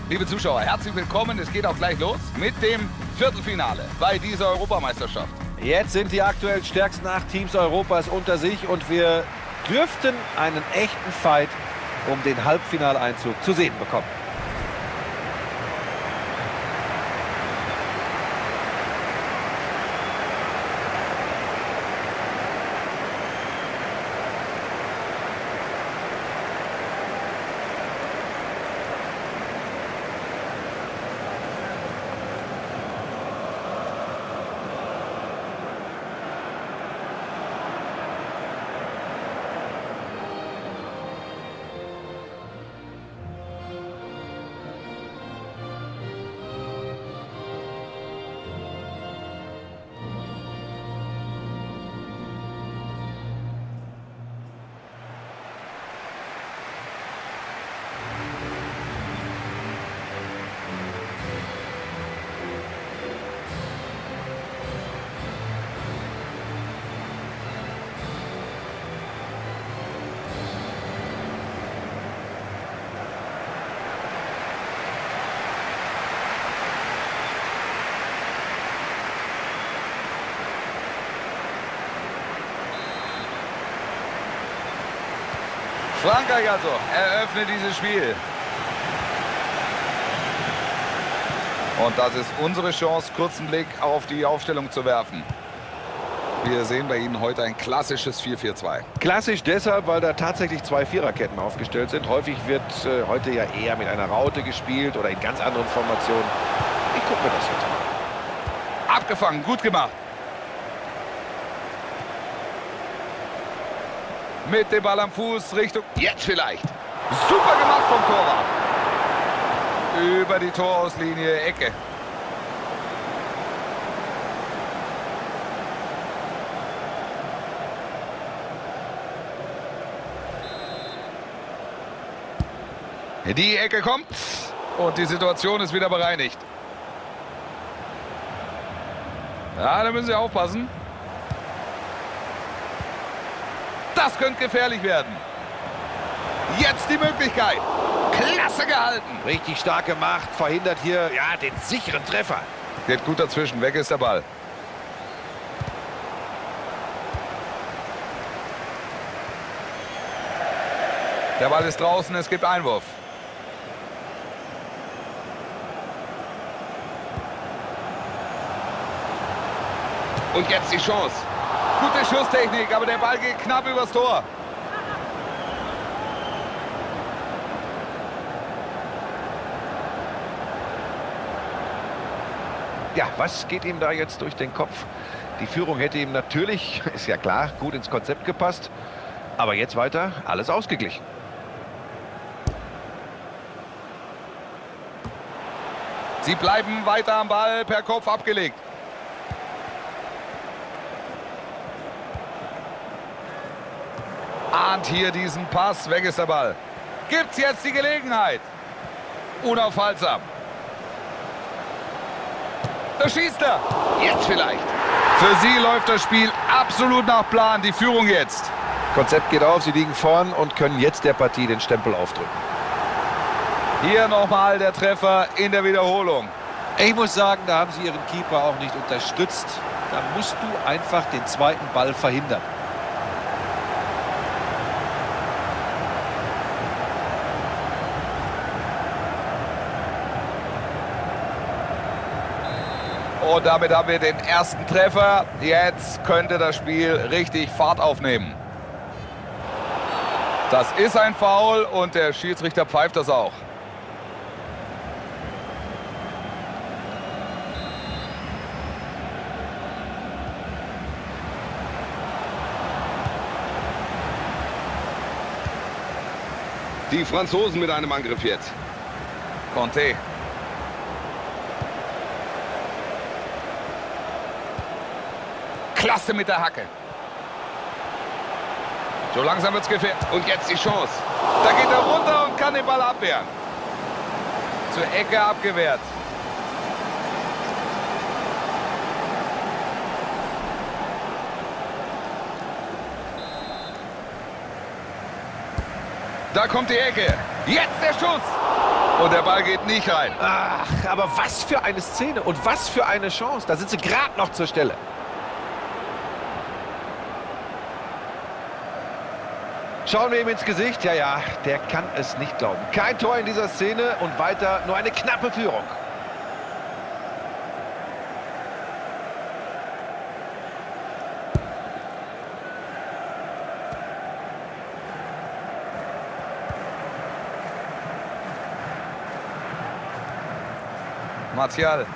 Liebe Zuschauer, herzlich willkommen. Es geht auch gleich los mit dem Viertelfinale bei dieser Europameisterschaft. Jetzt sind die aktuell stärksten 8 Teams Europas unter sich und wir dürften einen echten Fight um den Halbfinaleinzug zu sehen bekommen. Frankreich also eröffnet dieses Spiel. Und das ist unsere Chance, kurzen Blick auf die Aufstellung zu werfen. Wir sehen bei Ihnen heute ein klassisches 4-4-2. Klassisch deshalb, weil da tatsächlich 2 Viererketten aufgestellt sind. Häufig wird heute ja eher mit einer Raute gespielt oder in ganz anderen Formationen. Ich gucke mir das jetzt an. Abgefangen, gut gemacht. Mit dem Ball am Fuß Richtung... Jetzt vielleicht. Super gemacht vom Torwart. Über die Torauslinie, Ecke. Die Ecke kommt und die Situation ist wieder bereinigt. Ja, da müssen Sie aufpassen. Das könnte gefährlich werden. Jetzt die Möglichkeit. Klasse gehalten. Richtig stark gemacht, verhindert hier ja den sicheren Treffer. Geht gut dazwischen, weg ist der Ball. Der Ball ist draußen, es gibt Einwurf. Und jetzt die Chance. Gute Schusstechnik, aber der Ball geht knapp übers Tor. Ja, was geht ihm da jetzt durch den Kopf? Die Führung hätte ihm natürlich, ist ja klar, gut ins Konzept gepasst. Aber jetzt weiter, alles ausgeglichen. Sie bleiben weiter am Ball, per Kopf abgelegt. Ahnt hier diesen Pass, weg ist der Ball. Gibt's jetzt die Gelegenheit? Unaufhaltsam. Da schießt er. Jetzt vielleicht. Für sie läuft das Spiel absolut nach Plan. Die Führung jetzt. Konzept geht auf, sie liegen vorn und können jetzt der Partie den Stempel aufdrücken. Hier nochmal der Treffer in der Wiederholung. Ich muss sagen, da haben sie ihren Keeper auch nicht unterstützt. Da musst du einfach den zweiten Ball verhindern. Und damit haben wir den ersten Treffer. Jetzt könnte das Spiel richtig Fahrt aufnehmen. Das ist ein Foul und der Schiedsrichter pfeift das auch. Die Franzosen mit einem Angriff jetzt. Conte. Klasse mit der Hacke. So langsam wird es gefährlich. Und jetzt die Chance. Da geht er runter und kann den Ball abwehren. Zur Ecke abgewehrt. Da kommt die Ecke. Jetzt der Schuss. Und der Ball geht nicht rein. Ach, aber was für eine Szene und was für eine Chance. Da sind sie gerade noch zur Stelle. Schauen wir ihm ins Gesicht. Ja, ja, der kann es nicht glauben. Kein Tor in dieser Szene und weiter nur eine knappe Führung. Martial.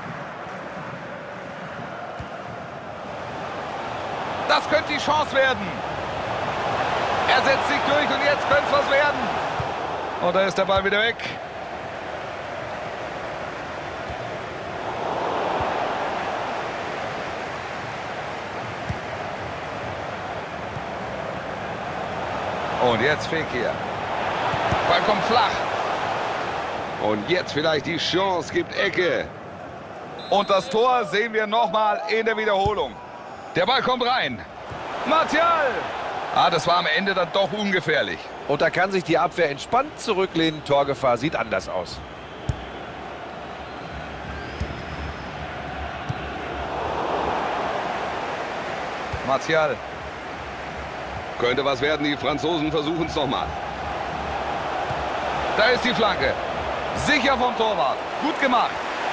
Das könnte die Chance werden. Er setzt sich durch und jetzt könnte es was werden. Und da ist der Ball wieder weg. Und jetzt Fekir. Ball kommt flach. Und jetzt vielleicht die Chance, gibt Ecke. Und das Tor sehen wir nochmal in der Wiederholung. Der Ball kommt rein. Martial! Ah, das war am Ende dann doch ungefährlich. Und da kann sich die Abwehr entspannt zurücklehnen. Torgefahr sieht anders aus. Martial. Könnte was werden, die Franzosen versuchen es nochmal. Da ist die Flanke. Sicher vom Torwart. Gut gemacht.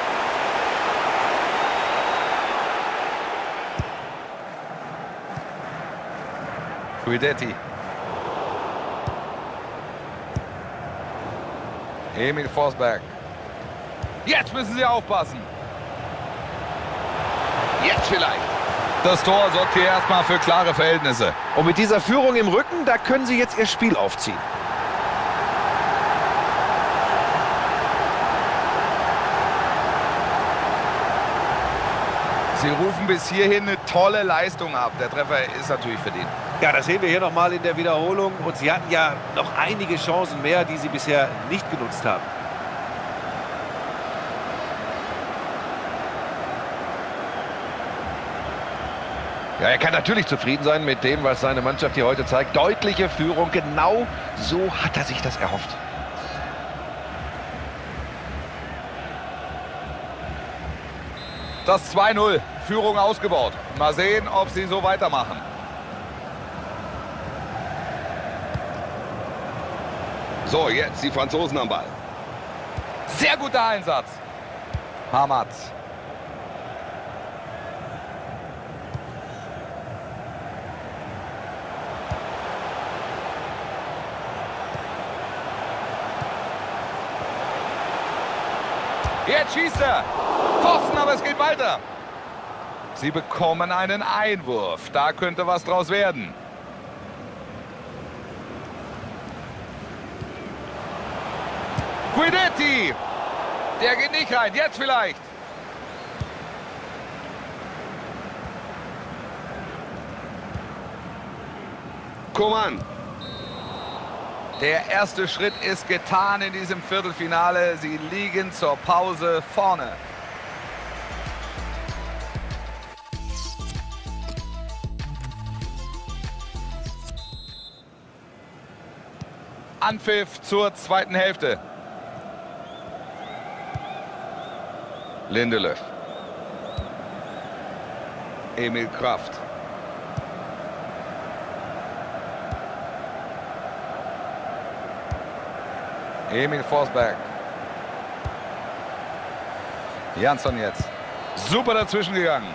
Guidetti. Emil Forsberg. Jetzt müssen sie aufpassen. Jetzt vielleicht. Das Tor sorgt hier erstmal für klare Verhältnisse. Und mit dieser Führung im Rücken, da können sie jetzt ihr Spiel aufziehen. Sie rufen bis hierhin eine tolle Leistung ab. Der Treffer ist natürlich verdient. Ja, das sehen wir hier nochmal in der Wiederholung. Und sie hatten ja noch einige Chancen mehr, die sie bisher nicht genutzt haben. Ja, er kann natürlich zufrieden sein mit dem, was seine Mannschaft hier heute zeigt. Deutliche Führung, genau so hat er sich das erhofft. Das 2-0, Führung ausgebaut. Mal sehen, ob sie so weitermachen. So, jetzt die Franzosen am Ball. Sehr guter Einsatz. Hamad. Jetzt schießt er. Pfosten, aber es geht weiter. Sie bekommen einen Einwurf. Da könnte was draus werden. Guidetti. Der geht nicht rein. Jetzt vielleicht. Coman. Der erste Schritt ist getan in diesem Viertelfinale. Sie liegen zur Pause vorne. Anpfiff zur zweiten Hälfte. Lindelöf. Emil Kraft. Emil Forsberg. Jansson jetzt. Super dazwischen gegangen.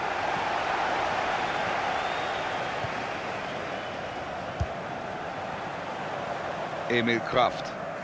Emil Kraft.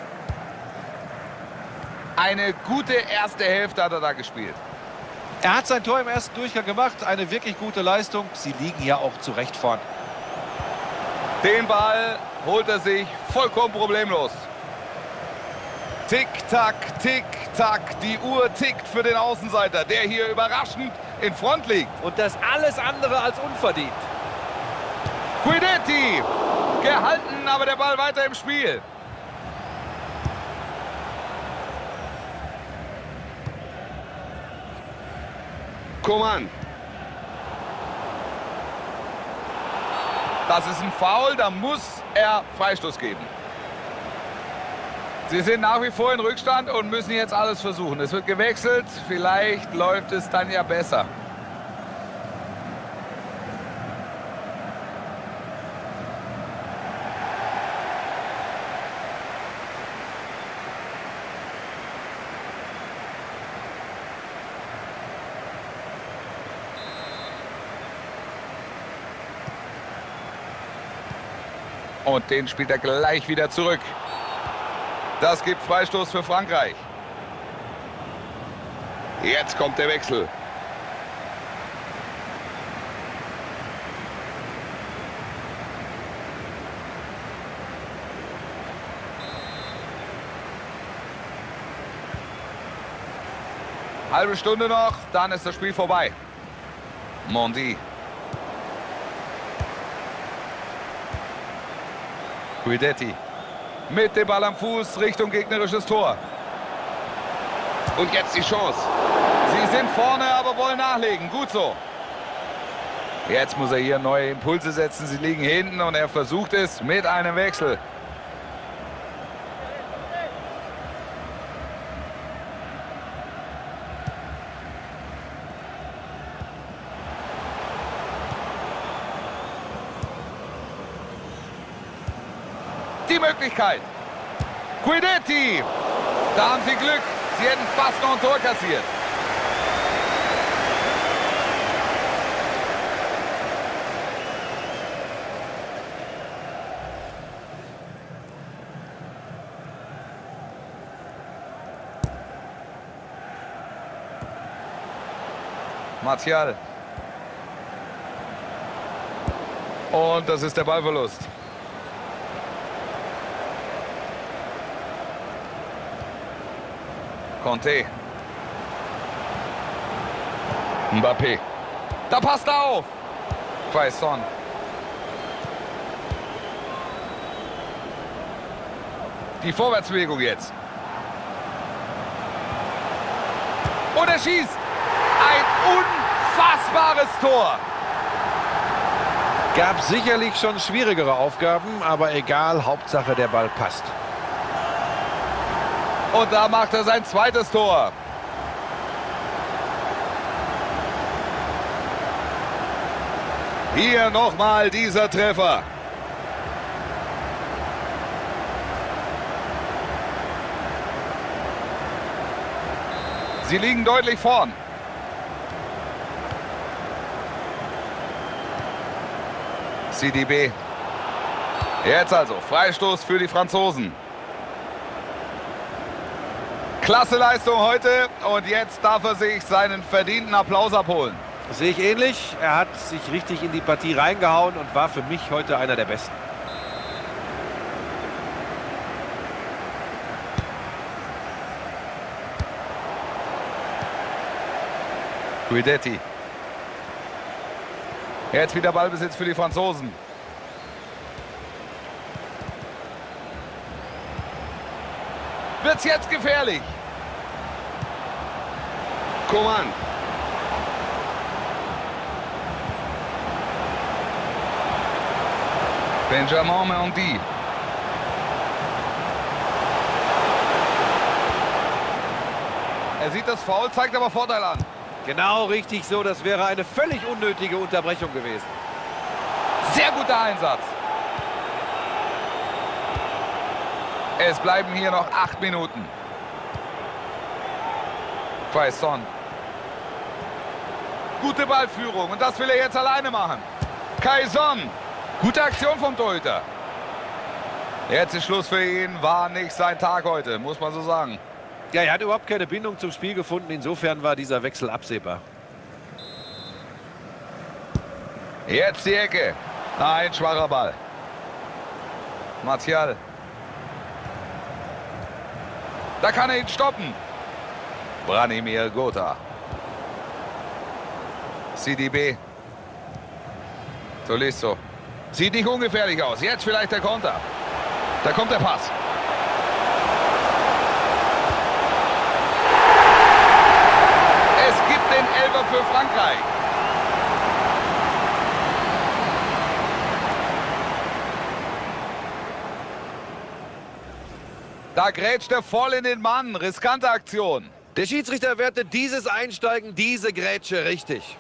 Eine gute erste Hälfte hat er da gespielt. Er hat sein Tor im ersten Durchgang gemacht. Eine wirklich gute Leistung. Sie liegen ja auch zu Recht vorn. Den Ball holt er sich vollkommen problemlos. Tick-Tack, Tick-Tack. Die Uhr tickt für den Außenseiter, der hier überraschend in Front liegt. Und das alles andere als unverdient. Guidetti. Gehalten, aber der Ball weiter im Spiel. Coman. Das ist ein Foul, da muss er Freistoß geben. Sie sind nach wie vor in Rückstand und müssen jetzt alles versuchen. Es wird gewechselt, vielleicht läuft es dann ja besser. Und den spielt er gleich wieder zurück. Das gibt Freistoß für Frankreich. Jetzt kommt der Wechsel. Halbe Stunde noch, dann ist das Spiel vorbei. Mondi. Guidetti. Mit dem Ball am Fuß Richtung gegnerisches Tor. Und jetzt die Chance. Sie sind vorne, aber wollen nachlegen. Gut so. Jetzt muss er hier neue Impulse setzen. Sie liegen hinten und er versucht es mit einem Wechsel. Die Möglichkeit. Guidetti. Da haben sie Glück. Sie hätten fast noch ein Tor kassiert. Martial. Und das ist der Ballverlust. Conte. Mbappé. Da passt er auf. Quaison. Die Vorwärtsbewegung jetzt. Und er schießt. Ein unfassbares Tor. Gab sicherlich schon schwierigere Aufgaben, aber egal, Hauptsache der Ball passt. Und da macht er sein zweites Tor. Hier nochmal dieser Treffer. Sie liegen deutlich vorn. CDB. Jetzt also Freistoß für die Franzosen. Klasse Leistung heute und jetzt darf er sich seinen verdienten Applaus abholen. Das sehe ich ähnlich. Er hat sich richtig in die Partie reingehauen und war für mich heute einer der Besten. Guidetti. Jetzt wieder Ballbesitz für die Franzosen. Wird's jetzt gefährlich? Coman. Benjamin Mendy. Er sieht das Foul, zeigt aber Vorteil an. Genau richtig so, das wäre eine völlig unnötige Unterbrechung gewesen. Sehr guter Einsatz. Es bleiben hier noch 8 Minuten. Quaison. Gute Ballführung und das will er jetzt alleine machen. Quaison. Gute Aktion vom Torhüter. Jetzt ist Schluss für ihn. War nicht sein Tag heute, muss man so sagen. Ja, er hat überhaupt keine Bindung zum Spiel gefunden. Insofern war dieser Wechsel absehbar. Jetzt die Ecke. Ein schwacher Ball. Martial. Da kann er ihn stoppen. Branimir Gotha. CDB. Tolisso. Sieht nicht ungefährlich aus. Jetzt vielleicht der Konter. Da kommt der Pass. Es gibt den Elfer für Frankreich. Da grätscht er voll in den Mann. Riskante Aktion. Der Schiedsrichter wertet dieses Einsteigen, diese Grätsche richtig.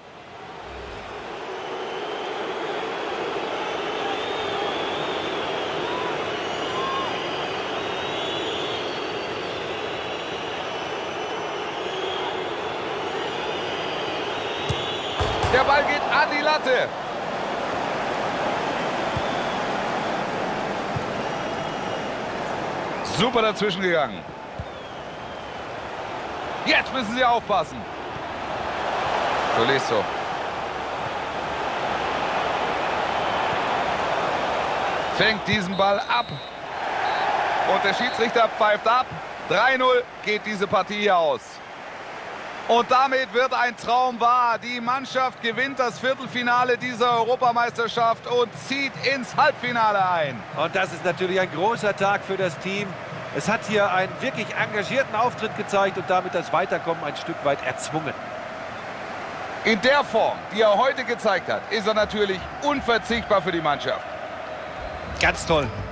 Der Ball geht an die Latte. Super dazwischen gegangen. Jetzt müssen sie aufpassen. Tolisso. Fängt diesen Ball ab. Und der Schiedsrichter pfeift ab. 3:0 geht diese Partie hier aus. Und damit wird ein Traum wahr. Die Mannschaft gewinnt das Viertelfinale dieser Europameisterschaft und zieht ins Halbfinale ein. Und das ist natürlich ein großer Tag für das Team. Es hat hier einen wirklich engagierten Auftritt gezeigt und damit das Weiterkommen ein Stück weit erzwungen. In der Form, die er heute gezeigt hat, ist er natürlich unverzichtbar für die Mannschaft. Ganz toll.